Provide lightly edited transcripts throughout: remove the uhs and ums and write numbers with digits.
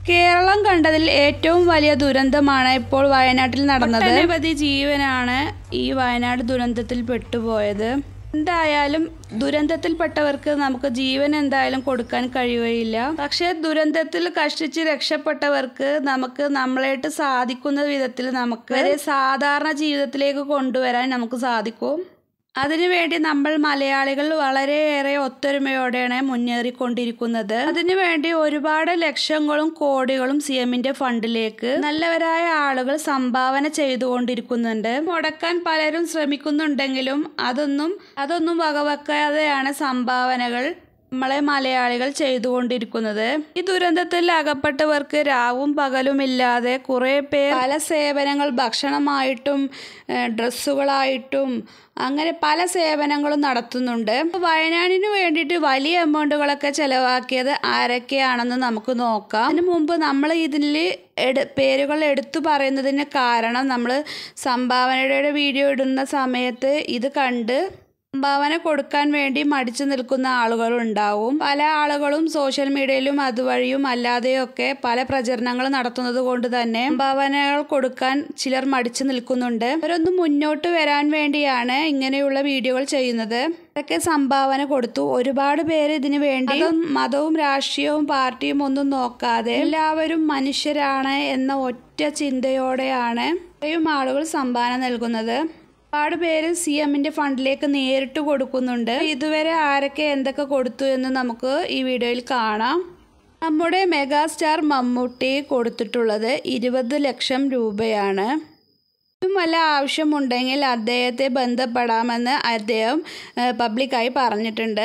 കേരളം കണ്ടതിൽ ഏറ്റവും വലിയ ദുരന്തമാണ് ഇപ്പോൾ വയനാട്ടിൽ നടന്നത്. നിരവധി ജീവനാണ് ഈ വയനാട് ദുരന്തത്തിൽ പെട്ടുപോയത്. എന്തായാലും ദുരന്തത്തിൽപ്പെട്ടവർക്ക് നമുക്ക് ജീവൻ എന്തായാലും കൊടുക്കാൻ കഴിയുകയില്ല. പക്ഷേ ദുരന്തത്തിൽ കഷ്ടിച്ച് രക്ഷപ്പെട്ടവർക്ക് നമുക്ക് നമ്മളായിട്ട് സാധിക്കുന്ന വിധത്തിൽ നമുക്ക് സാധാരണ ജീവിതത്തിലേക്ക് കൊണ്ടുവരാൻ നമുക്ക് സാധിക്കും. അതിനുവേണ്ടി നമ്മൾ മലയാളികൾ വളരെയേറെ ഒത്തൊരുമയോടെയാണ് മുന്നേറിക്കൊണ്ടിരിക്കുന്നത്. അതിനുവേണ്ടി ഒരുപാട് ലക്ഷങ്ങളും കോടികളും CMന്റെ ഫണ്ടിലേക്ക് നല്ലവരായ ആളുകൾ സംഭാവന ചെയ്തുകൊണ്ടിരിക്കുന്നുണ്ട്. മുടക്കാൻ പലരും ശ്രമിക്കുന്നുണ്ടെങ്കിലും അതൊന്നും വകവെക്കാതെയാണ് സംഭാവനകൾ നമ്മളെ മലയാളികൾ ചെയ്തുകൊണ്ടിരിക്കുന്നത്. ഈ ദുരന്തത്തിൽ അകപ്പെട്ടവർക്ക് രാവും പകലുമില്ലാതെ കുറേ പേർ പല സേവനങ്ങൾ ഭക്ഷണമായിട്ടും ഡ്രസ്സുകളായിട്ടും അങ്ങനെ പല സേവനങ്ങളും നടത്തുന്നുണ്ട്. വയനാടിന് വേണ്ടിയിട്ട് വലിയ എമൗണ്ടുകളൊക്കെ ചിലവാക്കിയത് ആരൊക്കെയാണെന്ന് നമുക്ക് നോക്കാം. അതിനു മുമ്പ് നമ്മൾ ഇതിൽ പേരുകൾ എടുത്തു പറയുന്നതിന് കാരണം നമ്മൾ സംഭാവനയുടെ വീഡിയോ ഇടുന്ന സമയത്ത് ഇത് കണ്ട് സംഭാവന കൊടുക്കാൻ വേണ്ടി മടിച്ചു നിൽക്കുന്ന ആളുകളുണ്ടാവും. പല ആളുകളും സോഷ്യൽ മീഡിയയിലും അതുവഴിയും അല്ലാതെയൊക്കെ പല പ്രചരണങ്ങൾ നടത്തുന്നത് കൊണ്ട് തന്നെ സംഭാവനകൾ കൊടുക്കാൻ ചിലർ മടിച്ചു നിൽക്കുന്നുണ്ട്. അവരൊന്ന് മുന്നോട്ട് വരാൻ വേണ്ടിയാണ് ഇങ്ങനെയുള്ള വീഡിയോകൾ ചെയ്യുന്നത്. ഇതൊക്കെ സംഭാവന കൊടുത്തു. ഒരുപാട് പേര് ഇതിനു വേണ്ടി മതവും രാഷ്ട്രീയവും പാർട്ടിയും ഒന്നും നോക്കാതെ എല്ലാവരും മനുഷ്യരാണ് എന്ന ഒറ്റ ചിന്തയോടെയാണ് ഇത്രയും ആളുകൾ സംഭാവന നൽകുന്നത്. ഒരുപാട് പേര് CMന്റെ ഫണ്ടിലേക്ക് നേരിട്ട് കൊടുക്കുന്നുണ്ട്. ഇതുവരെ ആരൊക്കെ എന്തൊക്കെ കൊടുത്തു എന്ന് നമുക്ക് ഈ വീഡിയോയിൽ കാണാം. നമ്മുടെ മെഗാസ്റ്റാർ മമ്മൂട്ടി കൊടുത്തിട്ടുള്ളത് 20 ലക്ഷം രൂപയാണ്. ഇതും വല്ല ആവശ്യമുണ്ടെങ്കിൽ അദ്ദേഹത്തെ ബന്ധപ്പെടാമെന്ന് അദ്ദേഹം പബ്ലിക്കായി പറഞ്ഞിട്ടുണ്ട്.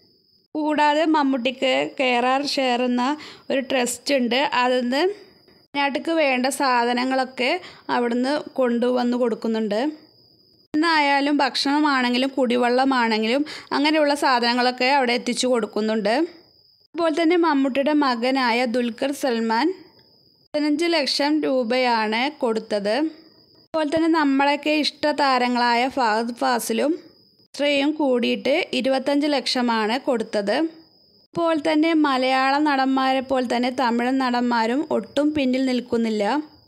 കൂടാതെ മമ്മൂട്ടിക്ക് KRR ഷെയർ എന്ന ഒരു ട്രസ്റ്റ് ഉണ്ട്. അതിന്ന് വയനാട്ടിലേക്ക് വേണ്ട സാധനങ്ങളൊക്കെ അവിടുന്ന് കൊണ്ടുവന്ന് കൊടുക്കുന്നുണ്ട്. എന്നായാലും ഭക്ഷണമാണെങ്കിലും കുടിവെള്ളമാണെങ്കിലും അങ്ങനെയുള്ള സാധനങ്ങളൊക്കെ അവിടെ എത്തിച്ചു കൊടുക്കുന്നുണ്ട്. അതുപോലെ തന്നെ മമ്മൂട്ടിയുടെ മകനായ ദുൽഖർ സൽമാൻ 15 ലക്ഷം രൂപയാണ് കൊടുത്തത്. അതുപോലെ തന്നെ നമ്മളൊക്കെ ഇഷ്ട താരങ്ങളായ ഫഹദ് ഫാസിലും ഇത്രയും കൂടിയിട്ട് 25 ലക്ഷമാണ് കൊടുത്തത്. അതുപോലെ തന്നെ മലയാള നടന്മാരെ പോലെ തന്നെ തമിഴ് നടന്മാരും ഒട്ടും പിന്നിൽ നിൽക്കുന്നില്ല.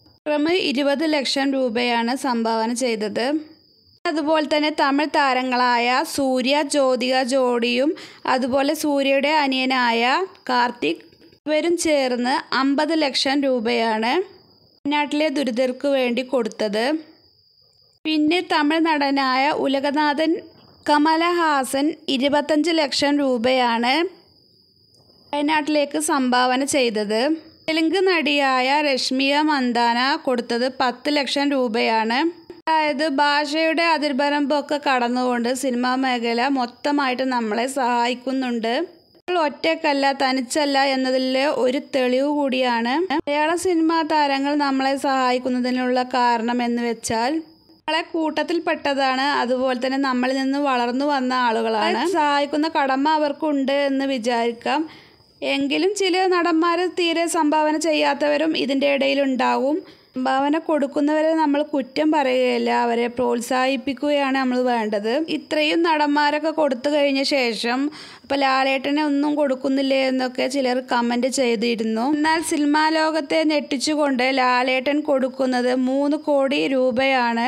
20 ലക്ഷം രൂപയാണ് സംഭാവന ചെയ്തത്. അതുപോലെ തന്നെ തമിഴ് താരങ്ങളായ സൂര്യ ജ്യോതിക ജോഡിയും അതുപോലെ സൂര്യയുടെ അനിയനായ കാർത്തിക് ഇവരും ചേർന്ന് 50 ലക്ഷം രൂപയാണ് വയനാട്ടിലെ ദുരിതർക്ക് വേണ്ടി കൊടുത്തത്. പിന്നെ തമിഴ് നടനായ ഉലകനാഥൻ കമലഹാസൻ 25 ലക്ഷം രൂപയാണ് വയനാട്ടിലേക്ക് സംഭാവന ചെയ്തത്. തെലുങ്ക് നടിയായ രശ്മിക മന്ദാന കൊടുത്തത് 10 ലക്ഷം രൂപയാണ്. അതായത് ഭാഷയുടെ അതിർവരമ്പൊക്കെ കടന്നുകൊണ്ട് സിനിമാ മേഖല മൊത്തമായിട്ട് നമ്മളെ സഹായിക്കുന്നുണ്ട്. ഒറ്റക്കല്ല തനിച്ചല്ല എന്നതിൽ ഒരു തെളിവ് കൂടിയാണ് മലയാള സിനിമാ താരങ്ങൾ നമ്മളെ സഹായിക്കുന്നതിനുള്ള കാരണം എന്ന് വെച്ചാൽ നമ്മളെ കൂട്ടത്തിൽപ്പെട്ടതാണ്. അതുപോലെ തന്നെ നമ്മളിൽ നിന്ന് വളർന്നു വന്ന ആളുകളാണ്. സഹായിക്കുന്ന കടമ അവർക്കുണ്ട് എന്ന് വിചാരിക്കാം. എങ്കിലും ചില നടന്മാർ തീരെ സംഭാവന ചെയ്യാത്തവരും ഇതിൻ്റെ ഇടയിലുണ്ടാവും. സംഭാവന കൊടുക്കുന്നവരെ നമ്മൾ കുറ്റം പറയുകയല്ല, അവരെ പ്രോത്സാഹിപ്പിക്കുകയാണ് നമ്മൾ വേണ്ടത്. ഇത്രയും നടന്മാരൊക്കെ കൊടുത്തു കഴിഞ്ഞ ശേഷം ഇപ്പോൾ ലാലേട്ടനെ ഒന്നും കൊടുക്കുന്നില്ലേ എന്നൊക്കെ ചിലർ കമൻറ്റ് ചെയ്തിരുന്നു. എന്നാൽ സിനിമാ ലോകത്തെ ഞെട്ടിച്ചുകൊണ്ട് ലാലേട്ടൻ കൊടുക്കുന്നത് 3 കോടി രൂപയാണ്.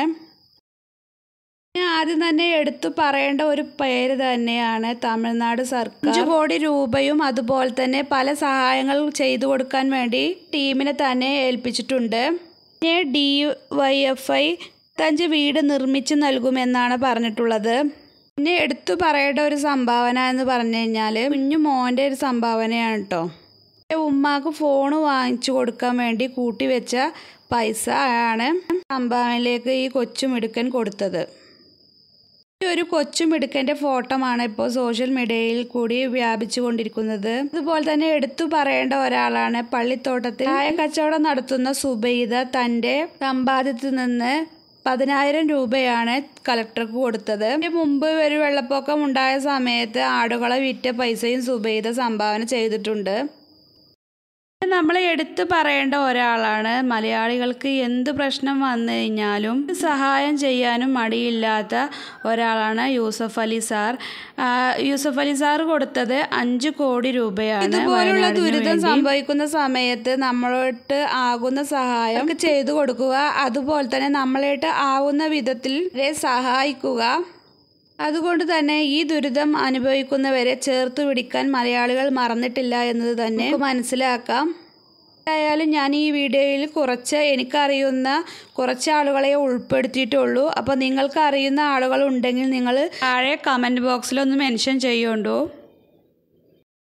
ആദ്യം തന്നെ എടുത്തു പറയേണ്ട ഒരു പേര് തന്നെയാണ് തമിഴ്നാട് സർക്കാർ. 5 കോടി രൂപയും അതുപോലെ തന്നെ പല സഹായങ്ങൾ ചെയ്തു കൊടുക്കാൻ വേണ്ടി ടീമിനെ തന്നെ ഏൽപ്പിച്ചിട്ടുണ്ട്. പിന്നെ DYFI 5 വീട് നിർമ്മിച്ച് നൽകുമെന്നാണ് പറഞ്ഞിട്ടുള്ളത്. പിന്നെ എടുത്തു പറയേണ്ട ഒരു സംഭാവന എന്ന് പറഞ്ഞു കഴിഞ്ഞാൽ കുഞ്ഞു മോൻ്റെ ഒരു സംഭാവനയാണ് കേട്ടോ. ഉമ്മാക്ക് ഫോണ് വാങ്ങിച്ചു കൊടുക്കാൻ വേണ്ടി കൂട്ടിവെച്ച പൈസ ആണ് സംഭാവനയിലേക്ക് ഈ കൊച്ചുമിടുക്കൻ കൊടുത്തത്. ഈ ഒരു കൊച്ചുമിടുക്കൻ്റെ ഫോട്ടോമാണ് ഇപ്പോൾ സോഷ്യൽ മീഡിയയിൽ കൂടി വ്യാപിച്ചു കൊണ്ടിരിക്കുന്നത്. അതുപോലെ തന്നെ എടുത്തു പറയേണ്ട ഒരാളാണ് പള്ളിത്തോട്ടത്തിൽ ചായ കച്ചവടം നടത്തുന്ന സുബൈദ. തൻ്റെ സമ്പാദ്യത്തിൽ നിന്ന് 10,000 രൂപയാണ് കളക്ടർക്ക് കൊടുത്തത്. മുമ്പ് ഒരു വെള്ളപ്പൊക്കം ഉണ്ടായ സമയത്ത് ആടുകളെ വിറ്റ പൈസയും സുബൈദ സംഭാവന ചെയ്തിട്ടുണ്ട്. നമ്മൾ എടുത്തു പറയേണ്ട ഒരാളാണ്. മലയാളികൾക്ക് എന്ത് പ്രശ്നം വന്നു കഴിഞ്ഞാലും സഹായം ചെയ്യാനും മടിയില്ലാത്ത ഒരാളാണ് യൂസഫ് അലി സാർ. യൂസഫ് അലി സാർ കൊടുത്തത് 5 കോടി രൂപയാണ്. ഇതുപോലുള്ള ദുരിതം സംഭവിക്കുന്ന സമയത്ത് നമ്മളോട്ട് ആകുന്ന സഹായം ചെയ്തു കൊടുക്കുക, അതുപോലെ തന്നെ നമ്മളായിട്ട് ആവുന്ന വിധത്തിൽ സഹായിക്കുക. അതുകൊണ്ട് തന്നെ ഈ ദുരിതം അനുഭവിക്കുന്നവരെ ചേർത്ത് പിടിക്കാൻ മലയാളികൾ മറന്നിട്ടില്ല എന്നത് തന്നെ മനസ്സിലാക്കാം. എന്തായാലും ഞാൻ ഈ വീഡിയോയിൽ എനിക്കറിയുന്ന കുറച്ച് ആളുകളെ ഉൾപ്പെടുത്തിയിട്ടുള്ളൂ. അപ്പോൾ നിങ്ങൾക്ക് അറിയുന്ന ആളുകൾ ഉണ്ടെങ്കിൽ നിങ്ങൾ താഴെ കമൻറ്റ് ബോക്സിലൊന്ന് മെൻഷൻ ചെയ്യുന്നുണ്ടോ.